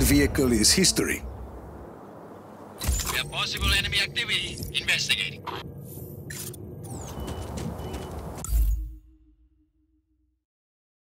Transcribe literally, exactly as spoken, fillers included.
vehicle is history. We have possible enemy activity. Investigating.